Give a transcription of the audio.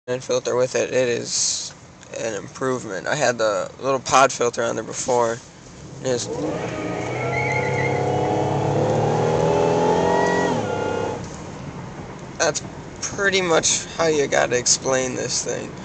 and filter with it, it is an improvement. I had the little pod filter on there before. Just that's pretty much how you gotta explain this thing.